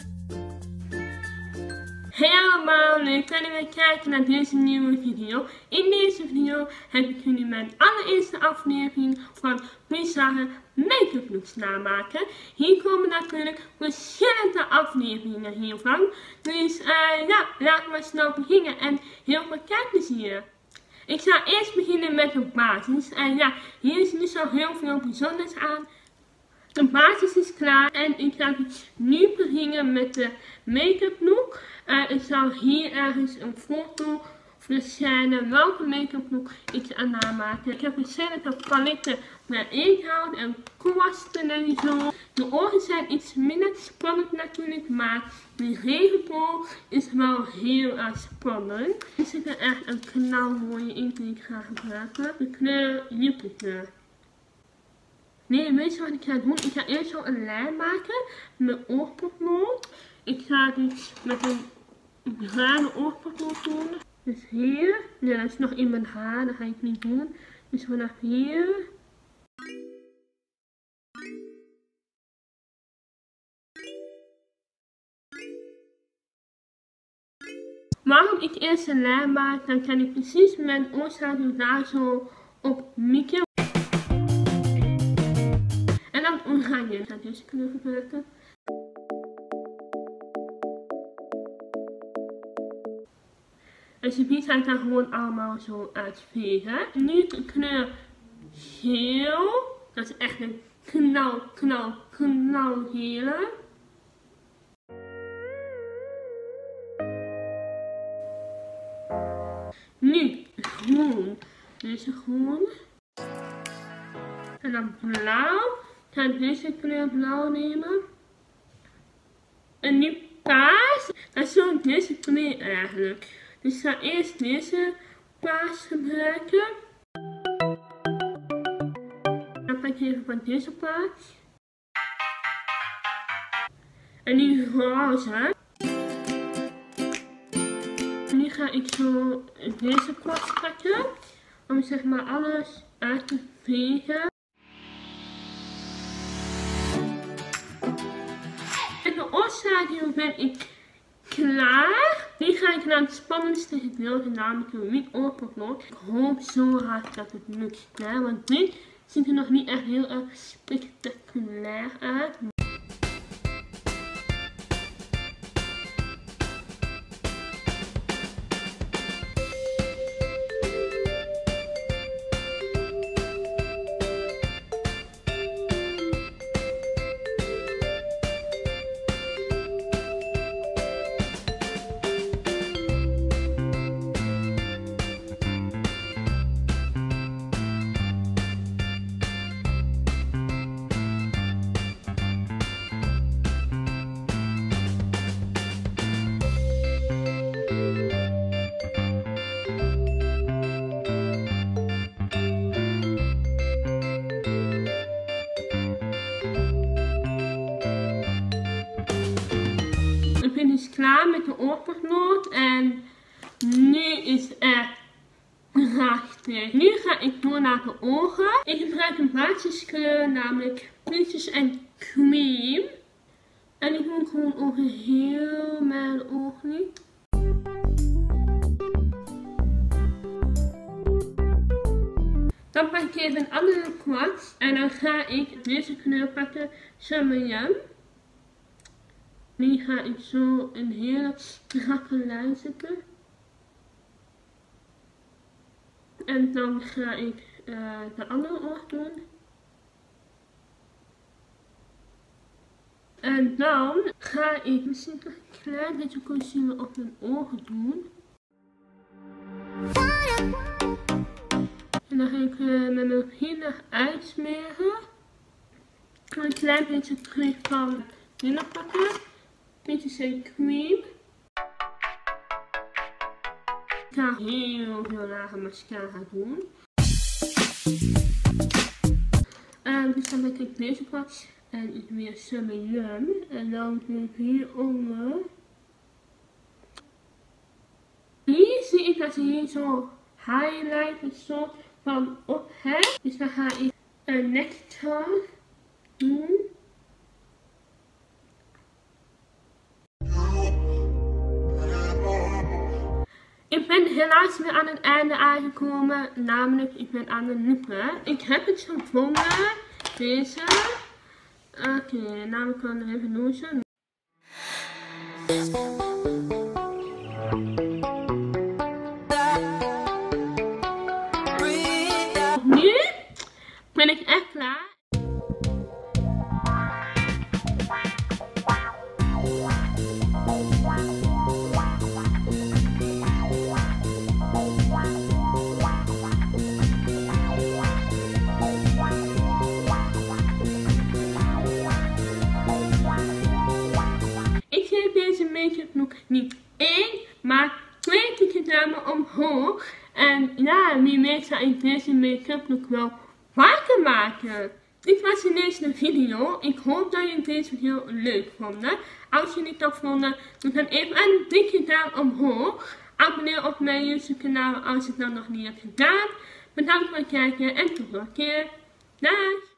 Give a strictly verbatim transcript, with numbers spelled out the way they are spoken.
Hey allemaal, leuk dat jullie weer kijken naar deze nieuwe video. In deze video heb ik jullie mijn allereerste aflevering van bizarre make-up looks namaken. Hier komen natuurlijk verschillende afleveringen hiervan. Dus uh, ja, laten we snel beginnen en heel veel kijkplezier. Ik ga eerst beginnen met de basis. En ja, hier is niet zo heel veel bijzonders aan. De basis is klaar en ik ga nu beginnen met de make-up look. Uh, ik zal hier ergens een foto verschijnen welke make-up look ik aan namaken. Ik heb verschillende paletten erin gehaald en kwasten en zo. De ogen zijn iets minder spannend natuurlijk, maar de regenboog is wel heel erg spannend. Er zit er echt een knalmooie in die ik ga gebruiken. De kleur Jupiter. Nee, weet je wat ik ga doen? Ik ga eerst zo een lijn maken met oogpotlood. Ik ga dus met een bruine oogpotlood doen. Dus hier. Nee, dat is nog in mijn haar. Dat ga ik niet doen. Dus vanaf hier. Waarom ik eerst een lijn maak, dan kan ik precies mijn oogschaduw daar zo op mikken. En dan oranje. Ik ga deze kleur gebruiken. Alsjeblieft ga ik daar gewoon allemaal zo uitvegen. Nu de kleur geel. Dat is echt een knal, knal, knal gele. Nu groen. Deze groen. En dan blauw. Ik ga deze kleur blauw nemen. En nu paars. Dat is zo deze kleur eigenlijk. Dus ik ga eerst deze paars gebruiken. Dan pak ik even van deze paars. En nu roze. En nu ga ik zo deze kwast pakken. Om zeg maar alles uit te vegen. Met de oogschaduw ben ik klaar. Nu ga ik naar het spannendste gedeelte, namelijk een wit oogpotlood. Ik hoop zo hard dat het lukt, hè? Want dit ziet er nog niet echt heel erg spectaculair uit. Ik ben dus klaar met de oogpotlood en nu is het prachtig. Nu ga ik door naar de ogen. Ik gebruik een basiskleur, namelijk Peaches and Cream. En ik doe gewoon over heel mijn ooglid. Dan pak ik even een andere kwast en dan ga ik deze kleur pakken, Cerulean. Nu ga ik zo een hele strakke lijn zetten. En dan ga ik uh, de andere oog doen. En dan ga ik misschien nog een klein beetje concealer op mijn ogen doen. En dan ga ik uh, met mijn vinger uitsmeren. Een klein beetje terug van binnen pakken. Peaches and Cream. Ik ga heel veel lage mascara doen. Um, dus dan pak ik deze pas en ik weer Cerulean. En dan doe ik hieronder. Hier zie ik dat je hier zo highlight een soort van op hebt. Dus dan ga ik een nectar doen. ben helaas weer aan het einde aangekomen, namelijk ik ben aan de lippen. Ik heb het gevonden, deze. Oké, okay, namelijk van de Revolution. Nu ben ik echt klaar. Ik geef deze make-up look niet één, maar twee keer namen omhoog. En ja, wie weet zou ik deze make-up look wel vaker maken. Dit was in deze video. Ik hoop dat jullie deze video leuk vonden. Als jullie het toch vonden, dan ga even een dikke duim omhoog. Abonneer op mijn YouTube kanaal als je het nou nog niet hebt gedaan. Bedankt voor het kijken en tot de volgende keer. Dag!